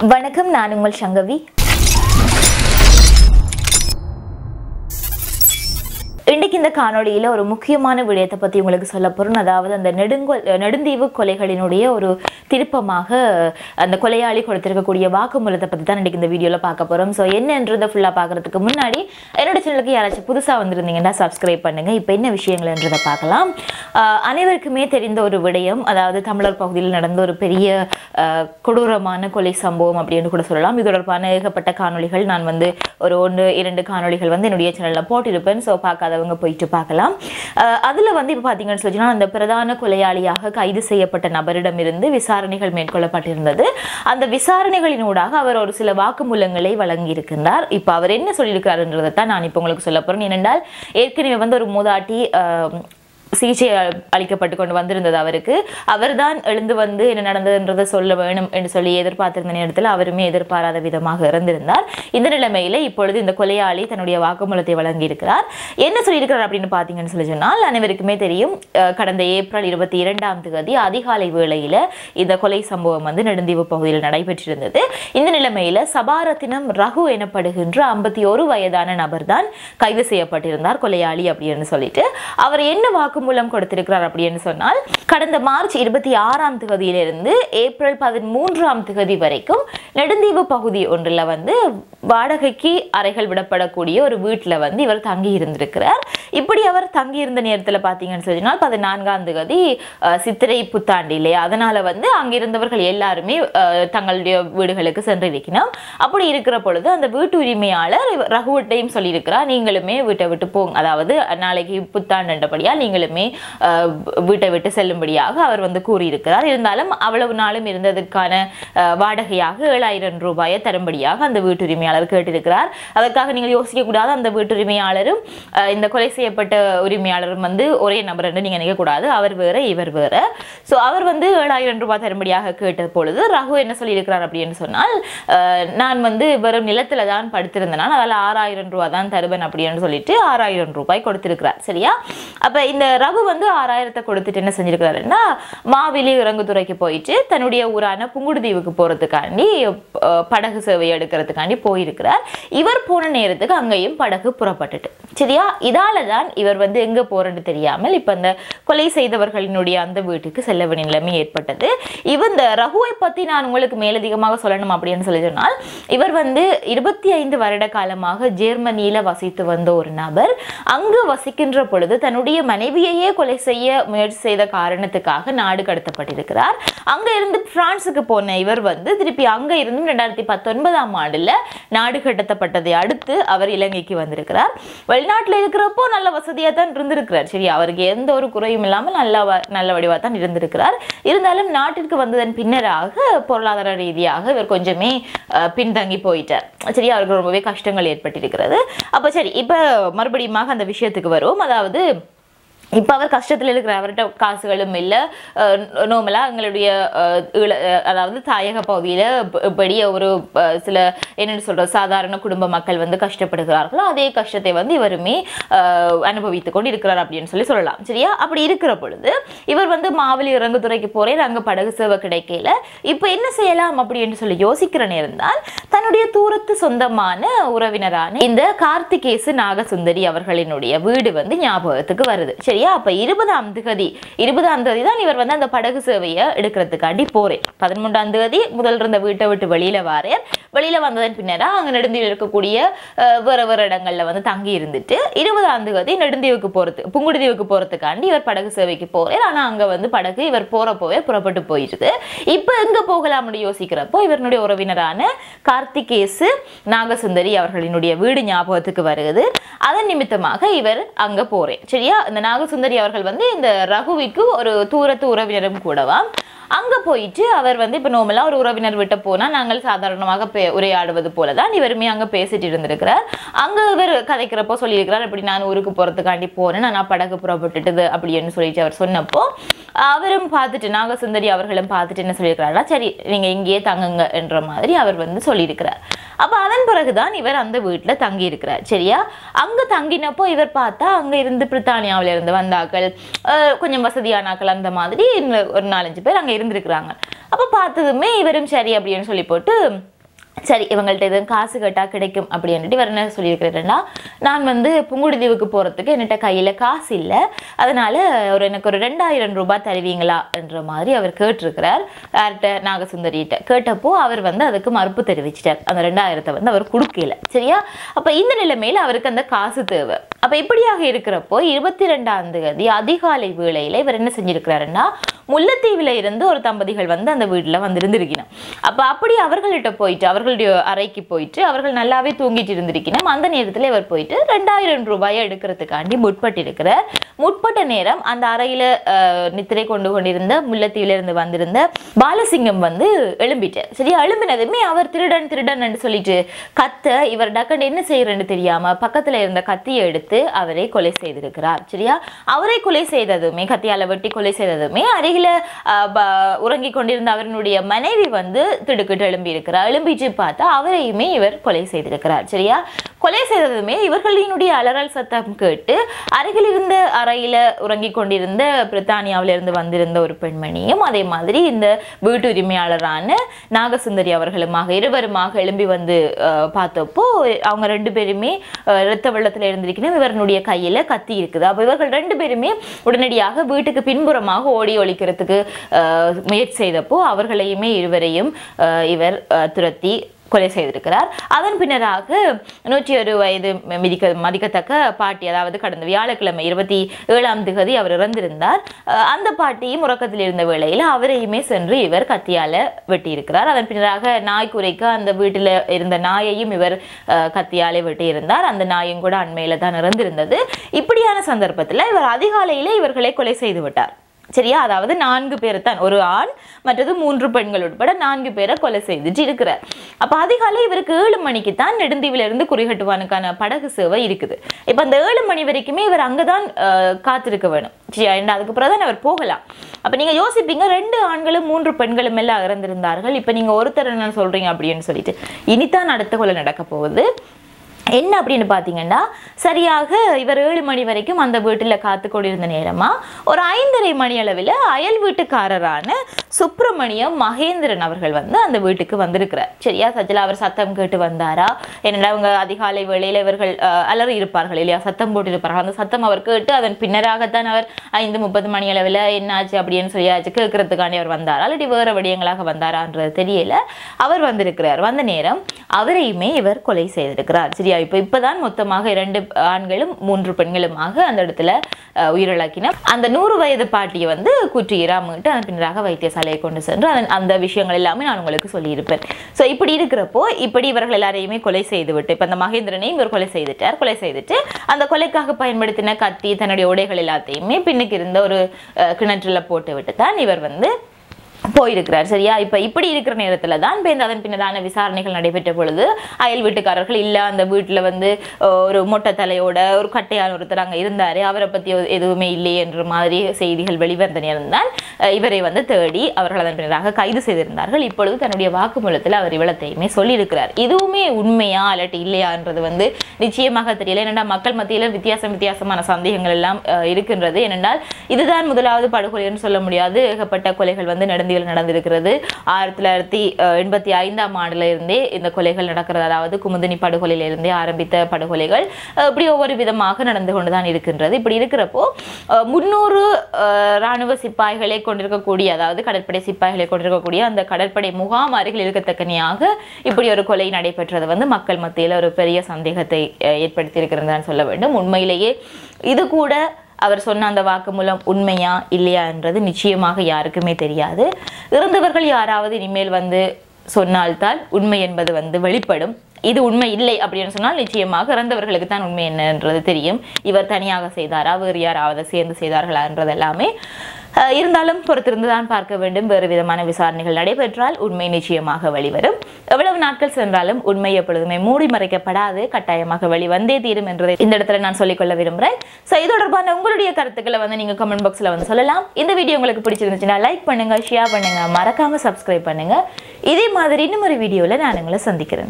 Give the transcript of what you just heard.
வணக்கம், நான் உங்கள் ஷங்கவி. இன்றைக்கு இந்த காணொளியில் ஒரு முக்கியமான விடயத்தை பற்றி உங்களுக்கு சொல்ல போகிறோம். அதாவது அந்த நெடுந்தீவு கொலைகளினுடைய ஒரு திருப்பமாக அந்த கொலையாளி கொடுத்திருக்கக்கூடிய வாக்குமூலத்தை பற்றி தான் இன்றைக்கி இந்த வீடியோவில் பார்க்க போகிறோம். ஸோ என்னன்றதை ஃபுல்லாக பார்க்குறதுக்கு முன்னாடி என்னோட சேனலுக்கு யாராச்சும் புதுசாக வந்திருந்தீங்கன்னா சப்ஸ்கிரைப் பண்ணுங்கள். இப்போ என்ன விஷயங்கள்ன்றதை பார்க்கலாம். அனைவருக்குமே தெரிந்த ஒரு விடயம், அதாவது தமிழர் பகுதியில் நடந்த ஒரு பெரிய கொடூரமான கொலை சம்பவம் அப்படின்னு கூட சொல்லலாம். இது தொடர்பான ஏகப்பட்ட காணொளிகள் நான் ஒரு 1-2 காணொளிகள் என்னுடைய சேனலில் போட்டிருப்பேன். ஸோ பார்க்காதவங்க போயிட்டு பார்க்கலாம். அதில் இப்போ பார்த்தீங்கன்னு சொன்னால் அந்த பிரதான கொலையாளியாக கைது செய்யப்பட்ட நபரிடமிருந்து விசாரணைகள் மேற்கொள்ளப்பட்டிருந்தது. அந்த விசாரணைகளினூடாக அவர் ஒரு சில வாக்குமூலங்களை வழங்கியிருக்கின்றார். இப்போ அவர் என்ன சொல்லியிருக்கிறாருன்றதை தான் நான் இப்போ உங்களுக்கு சொல்ல போகிறேன். ஏனென்றால் ஏற்கனவே ஒரு மூதாட்டி சிகிச்சை அளிக்கப்பட்டு கொண்டு வந்திருந்தது அவருக்கு. அவர் தான் எழுந்து என்ன நடந்ததுன்றதை சொல்ல வேணும் என்று சொல்லி எதிர்பார்த்திருந்த நேரத்தில் அவருமே எதிர்பாராத விதமாக இறந்திருந்தார். இந்த நிலைமையில் இப்பொழுது இந்த கொலையாளி தன்னுடைய வாக்குமூலத்தை வழங்கியிருக்கிறார். என்ன சொல்லியிருக்கிறார் அப்படின்னு பார்த்தீங்கன்னு சொல்லி சொன்னால், அனைவருக்குமே தெரியும், கடந்த ஏப்ரல் 22ஆம் தேதி அதிகாலை வேளையில் இந்த கொலை சம்பவம் நெடுந்தீவு பகுதியில் நடைபெற்றிருந்தது. இந்த நிலைமையில் சபாரத்தினம் ரகு எனப்படுகின்ற 51 வயதான நபர் தான் கைது செய்யப்பட்டிருந்தார், கொலையாளி அப்படின்னு சொல்லிட்டு. அவர் என்ன வாக்குமூலம் கொடுத்திருக்கிறார் அப்படின்னு சொன்னால், கடந்த மார்ச் 26ஆம் தேதியிலிருந்து ஏப்ரல் 13ஆம் தேதி வரைக்கும் நெடுந்தீவு பகுதி ஒன்றில் வாடகைக்கு அறைகள் விடப்படக்கூடிய ஒரு வீட்டில் இவர் தங்கி இருந்திருக்கிறார். இப்படி அவர் தங்கி இருந்த நேரத்தில் பார்த்தீங்கன்னு சொன்னால் 14ஆம் தேதி சித்திரை புத்தாண்டு இல்லையா, அதனால அங்கிருந்தவர்கள் எல்லாருமே தங்களுடைய வீடுகளுக்கு சென்றிருக்கணும். அப்படி இருக்கிற பொழுது அந்த வீட்டு உரிமையாளர் ரகுவட்டையும் சொல்லியிருக்கிறார், நீங்களுமே வீட்டை விட்டு போங்க, அதாவது நாளைக்கு புத்தாண்டுபடியால் நீங்களுமே வீட்டை விட்டு செல்லும்படியாக அவர் கூறியிருக்கிறார். இருந்தாலும் அவ்வளவு நாளும் இருந்ததற்கான வாடகையாக 7000 ரூபாயை தரும்படியாக அந்த வீட்டுரிமையாளர் கேட்டிருக்கிறார். அதற்காக நீங்கள் யோசிக்க கூடாது, அந்த வீட்டுரிமையாளரும் இந்த கொலை செய்யப்பட்ட உரிமையாளரும் ஒரே நபர் என்று நீங்க நினைக்கக்கூடாது, அவர் வேற இவர் வேற. ஸோ அவர் 7000 ரூபாய் தரும்படியாக கேட்ட பொழுது ரகு என்ன சொல்லியிருக்கிறார் அப்படின்னு சொன்னால், நான் வெறும் நிலத்துல தான் படுத்திருந்தேன், அதில் 6000 ரூபாய் தான் தருவேன் அப்படின்னு சொல்லிட்டு 6000 ரூபாய் கொடுத்திருக்கிறார். சரியா? அப்ப இந்த ரகு 6000 கொடுத்துட்டு என்ன செஞ்சிருக்கிறாருன்னா, மாவிலி இறங்குதுறைக்கு போயிட்டு தன்னுடைய ஊரான புங்குடுதீவுக்கு போறதுக்காண்டி படகு சேவை எடுக்கிறதுக்காண்டி போயிருக்கிறார். இவர் போன நேரத்துக்கு அங்கேயும் படகு புறப்பட்டுட்டு. சரியா? இதால தான் இவர் எங்க போறன்னு தெரியாமல் இப்ப அந்த கொலை செய்தவர்களினுடைய அந்த வீட்டுக்கு செல்ல வேண்டிய நிலைமை ஏற்பட்டது. இந்த ரகுவை பத்தி நான் உங்களுக்கு மேலதிகமாக சொல்லணும் அப்படின்னு சொல்லி சொன்னால், இவர் 25 வருட காலமாக ஜெர்மனியில வசித்து வந்த ஒரு நபர். அங்கு வசிக்கின்ற பொழுது தன்னுடைய மனைவியையே கொலை செய்ய முயற்சி செய்த காரணத்துக்காக நாடு கடத்தப்பட்டிருக்கிறார். அங்க இருந்து பிரான்சுக்கு போன இவர் திருப்பி அங்க இருந்து 2019ஆம் ஆண்டுல நாடு கடத்தப்பட்டதை அடுத்து அவர் இலங்கைக்கு வந்திருக்கிறார். வெளிநாட்டில் இருக்கிறப்போ நல்ல வசதியா தான் இருந்திருக்கிறார். சரி, அவருக்கு எந்த ஒரு குறையும் இல்லாமல் நல்ல வடிவா தான் இருந்திருக்கிறார். இருந்தாலும் நாட்டிற்கு வந்ததன் பின்னராக பொருளாதார ரீதியாக இவர் கொஞ்சமே பின்தங்கி போயிட்டார். சரி, அவருக்கு ரொம்பவே கஷ்டங்கள் ஏற்பட்டிருக்கிறது. அப்ப சரி, இப்ப மறுபடியும் அந்த விஷயத்துக்கு வருவோம். அதாவது இப்போ அவர் கஷ்டத்தில் இருக்கிற, அவர்கிட்ட காசுகளும் இல்லை. நோமலாக எங்களுடைய அதாவது தாயக பகுதியில் பெரிய ஒரு சில என்னென்னு சொல்கிறது சாதாரண குடும்ப மக்கள் கஷ்டப்படுகிறார்களோ அதே கஷ்டத்தை இவருமே அனுபவித்து கொண்டு இருக்கிறார் அப்படின்னு சொல்லலாம். சரியா? அப்படி இருக்கிற பொழுது இவர் மாவலி இறங்குதுறைக்கு போகிறேன், அங்கே படகு சேவை கிடைக்கல. இப்போ என்ன செய்யலாம் அப்படின்னு சொல்லி யோசிக்கிற நேரம் தான் தன்னுடைய தூரத்து சொந்தமான உறவினரான இந்த கார்த்திகேசு நாகசுந்தரி அவர்களினுடைய வீடு ஞாபகத்துக்கு வருது. சரி, அப்ப 20ஆம் தேதி தான் இவர் அந்த படகு சேவையை எடுக்கிறதுக்காண்டி போறேன். 13ஆம் தேதி முதல் இருந்த வீட்டை விட்டு வெளியில வாரேன். வெளியில வந்ததன் பின்னரா அங்க நெடுந்தீவில் இருக்கக்கூடிய வேற இடங்கள்ல தங்கி இருந்துட்டு 20ஆம் தேதி நெடுந்தீவுக்கு புங்குடுதீவுக்கு போறதுக்காண்டி இவர் படகு சேவைக்கு போறேன். ஆனா அங்க படகு இவர் போறப்போவே புறப்பட்டு போயிடுது. இப்ப எங்க போகலாம்னு யோசிக்கிறப்போ இவருடைய உறவினரான கார்த்திகேசு நாகசுந்தரி அவர்களினுடைய வீடு ஞாபகத்துக்கு வருது. அதன் நிமித்தமாக இவர் அங்க போறேன். சரியா? இந்த நாகசுந்தரி அவர்கள் இந்த ரகுவிக்கு ஒரு தூரத்து உறவினரும் கூடவாம். அங்க போயிட்டு அவர் இப்ப நார்மலா ஒரு உறவினர் விட்டு போனா நாங்கள் சாதாரணமாக உரையாடுவது போலதான் இவருமே அங்க பேசிட்டு இருந்திருக்கிறார். அங்க இவர் கதைக்கிறப்போ சொல்லியிருக்கிறார், இப்படி நான் ஊருக்கு போறதுக்காண்டி போனேன், நான் படகு புறப்பட்டுட்டுது அப்படின்னு சொல்லிட்டு அவர் சொன்னப்போ அவரும் பார்த்துட்டு நாகசுந்தரி அவர்களும் பார்த்துட்டு என்ன சொல்லியிருக்கிறாரா, சரி நீங்க இங்கேயே தங்குங்க என்ற மாதிரி அவர் சொல்லியிருக்கிறார். அப்ப அதன் பிறகுதான் இவர் அந்த வீட்டுல தங்கி இருக்கிறார். சரியா? அங்க தங்கினப்போ இவர் பார்த்தா அங்க இருந்து பிரித்தானியாவில இருந்து வந்தாக்கள், கொஞ்சம் வசதியானாக்கள், அந்த மாதிரி ஒரு 4-5 பேர் அங்க இருந்திருக்கிறாங்க. அப்போ பார்த்ததுமே இவரும் சரி அப்படின்னு சொல்லி போட்டு சரி இவங்கள்ட்ட எதுவும் காசு கேட்டால் கிடைக்கும் அப்படின்ட்டு இவர் என்ன சொல்லியிருக்கிறேன்னா நான் வந்து புங்குடுதீவுக்கு போகிறதுக்கு என்கிட்ட கையில் காசு இல்லை, அதனால் எனக்கு ஒரு 2000 ரூபாய் தருவீங்களா என்ற மாதிரி அவர் கேட்டிருக்கிறார். யார்கிட்ட? நாகசுந்தரிகிட்ட கேட்டப்போ அவர் வந்து அதுக்கு மறுப்பு தெரிவிச்சிட்டார். அந்த 2000 வந்து அவர் கொடுக்கல. சரியா? அப்போ இந்த நிலைமையில் அவருக்கு அந்த காசு தேவை. அப்போ இப்படியாக இருக்கிறப்போ 22ஆம் தேதி அதிகாலை வேளையில் இவர் என்ன செஞ்சிருக்கிறாருன்னா முல்லைத்தீவில் இருந்து ஒரு தம்பதிகள் வந்து அந்த வீட்டில் வந்து இருந்திருக்கணும். அப்போ அப்படி அவர்கள்ட்ட போயிட்டு அவர்களுடைய அறைக்கு போயிட்டு அவர்கள் நல்லாவே தூங்கிட்டு இருந்திருக்கணும். அந்த நேரத்தில் இவர் போயிட்டு 2000 ரூபாயை எடுக்கிறதுக்காண்டி முற்பட்டிருக்கிறார். முற்பட்ட நேரம் அந்த அறையில் நித்திரை கொண்டிருந்த முல்லைத்தீவில இருந்து வந்திருந்த பாலசிங்கம் வந்து எழும்பிட்டார். சரியா? எழும்பினதுமே அவர் திருடன் திருடன் என்று சொல்லிட்டு கத்த இவர் டக்கண்டு என்ன செய்யறன்னு தெரியாம பக்கத்துல இருந்த கத்தியை எடுத்து அவரை கொலை செய்திருக்கிறார். சரியா? அவரை கொலை செய்ததுமே கத்தியால வெட்டி கொலை செய்ததுமே அருகில உறங்கி கொண்டிருந்த அவருடைய மனைவி வந்து திடுக்கிட்டு எழும்பி இருக்கிறார். எழும்பிச்சு பார்த்தா அவரையுமே இவர் கொலை செய்திருக்கிறார். சரியா? கொலை செய்ததுமே இவர்களினுடைய அலறல் சத்தம் கேட்டு அருகில் இருந்த அறையில உறங்கி கொண்டிருந்த பிரித்தானியாவில இருந்து வந்திருந்த ஒரு பெண்மணியும் அதே மாதிரி இந்த வீட்டு உரிமையாளரான நாகசுந்தரி அவர்களுமாக இருவருமாக எழும்பி வந்து பார்த்தப்போ அவங்க 2 பேருமே இரத்த வெள்ளத்தில் இருந்திருக்கணும். இவருடைய கையில கத்தி இருக்குது. அப்போ இவர்கள் 2 பேருமே உடனடியாக வீட்டுக்கு பின்புறமாக ஓடி ஒழிக்கிறதுக்கு முயற்சி செய்தப்போ அவர்களையுமே இருவரையும் இவர் துரத்தி கொலை செய்திருக்கிறார். அதன் பின்னராக 101 வயது மதிக்கத்தக்க பாட்டி, அதாவது கடந்த வியாழக்கிழமை 27ஆம் தேதி அவர் இறந்திருந்தார். அந்த பாட்டியும் உறக்கத்தில் இருந்த வேளையில் அவரையுமே சென்று இவர் கத்தியால வெட்டியிருக்கிறார். அதன் பின்னராக நாய் குறைக்க அந்த வீட்டில் இருந்த நாயையும் இவர் கத்தியாலே வெட்டியிருந்தார். அந்த நாயும் கூட அண்மையில தான் இறந்திருந்தது. இப்படியான சந்தர்ப்பத்தில் இவர் அதிகாலையிலே இவர்களை கொலை செய்து விட்டார். சரியா? அதாவது 4 பேர் தான், ஒரு ஆண் மற்றது 3 பெண்கள் உட்பட 4 பேரை கொலை செய்துட்டு இருக்கிறார். அப்போ அதிகாலை இவருக்கு 7 மணிக்கு தான் நெடுந்தீவில இருந்து குறிகட்டுவானுக்கான படகு சேவை இருக்குது. இப்போ அந்த 7 மணி வரைக்குமே இவர் அங்கதான் காத்திருக்க வேணும். சரியா? அதுக்கப்புறம் தான் அவர் போகலாம். அப்போ நீங்க யோசிப்பீங்க 2 ஆண்களும் 3 பெண்களும் எல்லாம் இறந்திருந்தார்கள், இப்போ நீங்க ஒருத்தர் என்ன சொல்றீங்க அப்படின்னு சொல்லிட்டு. இனித்தான் அடுத்த கொலை நடக்க போகுது. என்ன அப்படின்னு பார்த்தீங்கன்னா சரியாக இவர் 7 மணி வரைக்கும் அந்த வீட்டில் காத்து கொண்டிருந்த நேரமா ஒரு 5:30 மணி அளவில் அயல் வீட்டுக்காரரான சுப்பிரமணியம் மகேந்திரன் அவர்கள் வந்து அந்த வீட்டுக்கு வந்திருக்கிறார். சரியா? சஜலா அவர் சத்தம் கேட்டு வந்தாரா? என்னடா அவங்க அதிகாலை வேளையில் இவர்கள் அலறி இருப்பார்கள் இல்லையா, சத்தம் போட்டு இருப்பார்கள். அந்த சத்தம் அவர் கேட்டு அதன் பின்னராகத்தான் அவர் 5:30 மணி அளவில் என்னாச்சு அப்படின்னு சொல்லியாச்சு கேட்கறதுக்காண்டி அவர் வந்தாரா இல்லாட்டி வேறு விடயங்களாக வந்தாரான்றது தெரியல. அவர் வந்திருக்கிறார். வந்த நேரம் அவரையுமே இவர் கொலை செய்திருக்கிறார். சரியா? இப்பதான் மொத்தமாக 2 ஆண்களும் 3 பெண்களுமாக அந்த இடத்துல உயிரிழக்கினர். அந்த 100 வயது பாட்டியை வந்து குற்றியிராமிட்டு அதன் பின்னராக வைத்தியசாலையை கொண்டு சென்று அந்த விஷயங்கள் எல்லாமே நான் உங்களுக்கு சொல்லியிருப்பேன். ஸோ இப்படி இருக்கிறப்போ இப்படி இவர்கள் எல்லாரையுமே கொலை செய்துவிட்டு இப்போ அந்த மகேந்திரனையும் இவர் கொலை செய்துட்டு அந்த கொலைக்காக பயன்படுத்தின கத்தி தன்னுடைய உடைகள் எல்லாத்தையுமே பின்னுக்கு இருந்த ஒரு கிணற்றில் போட்டு விட்டு தான் இவர் வந்து போயிருக்கிறார். சரியா? இப்போ இப்படி இருக்கிற நேரத்தில் தான் அதன் பின்னரான விசாரணைகள் நடைபெற்ற பொழுது அயல் வீட்டுக்காரர்கள் இல்லை அந்த வீட்டில் வந்து ஒரு மொட்டை தலையோட ஒரு கட்டையான ஒருத்தர் அங்கே இருந்தார், அவரை பற்றி எதுவுமே இல்லை என்ற மாதிரி செய்திகள் வெளிவந்த நேரம் தான் இவரை வந்து தேடி அவர்கள் அதன் பின்னராக கைது செய்திருந்தார்கள். இப்பொழுது தன்னுடைய வாக்குமூலத்தில் அவர் இவ்வளத்தையுமே சொல்லியிருக்கிறார். இதுவுமே உண்மையா இல்லாட்டி இல்லையான்றது வந்து நிச்சயமாக தெரியல. ஏனென்றால் மக்கள் மத்தியில் வித்தியாசமான சந்தேகங்கள் எல்லாம் இருக்கின்றது. ஏனென்றால் இதுதான் முதலாவது படுகொலைன்னு சொல்ல முடியாது. ஏகப்பட்ட கொலைகள் வந்து நடந்திருக்கிறது. 1985ஆம் ஆண்டுல இருந்தே இந்த கொலைகள் நடக்கிறது. அதாவது குமுதினி படுகொலையிலிருந்தே ஆரம்பித்த படுகொலைகள் இப்படி ஒவ்வொரு விதமாக நடந்து கொண்டுதான் இருக்கின்றது. இப்படி இருக்கிறப்போ 300 இராணுவ சிப்பாய்களை கொண்டிருக்கக்கூடிய, அதாவது கடற்படை சிப்பாய்களை கொண்டிருக்கக்கூடிய அந்த கடற்படை முகாம் அருகில் இருக்கத்தக்கனியாக இப்படி ஒரு கொலை நடைபெற்றது வந்து மக்கள் மத்தியில் ஒரு பெரிய சந்தேகத்தை ஏற்படுத்தி இருக்கிறது சொல்ல வேண்டும். உண்மையிலேயே இது கூட அவர் சொன்ன அந்த வாக்குமூலம் உண்மையா இல்லையா என்றது நிச்சயமாக யாருக்குமே தெரியாது. இறந்தவர்கள் யாராவது இனிமேல் வந்து சொன்னால்தான் உண்மை என்பது வந்து வெளிப்படும். இது உண்மை இல்லை அப்படின்னு சொன்னால் நிச்சயமாக இறந்தவர்களுக்கு தான் உண்மை என்னன்றது தெரியும். இவர் தனியாக செய்தாரா வேறு யாராவது சேர்ந்து செய்தார்களா என்றது எல்லாமே இருந்தாலும் பொறுத்திருந்து தான் பார்க்க வேண்டும். வேறு விதமான விசாரணைகள் நடைபெற்றால் உண்மை நிச்சயமாக வெளிவரும். எவ்வளவு நாட்கள் சென்றாலும் உண்மை எப்பொழுதுமே மூடி மறைக்கப்படாது, கட்டாயமாக வெளிவந்தே தீரும் என்றதை இந்த இடத்துல நான் சொல்லிக்கொள்ள விரும்புகிறேன். ஸோ இது தொடர்பான உங்களுடைய கருத்துக்களை வந்து நீங்கள் கமெண்ட் பாக்ஸில் வந்து சொல்லலாம். இந்த வீடியோ உங்களுக்கு பிடிச்சிருந்துச்சுன்னா லைக் பண்ணுங்க, ஷேர் பண்ணுங்க, மறக்காம சப்ஸ்கிரைப் பண்ணுங்க. இதே மாதிரி இன்னும் ஒரு வீடியோவில் நான் உங்களை சந்திக்கிறேன்.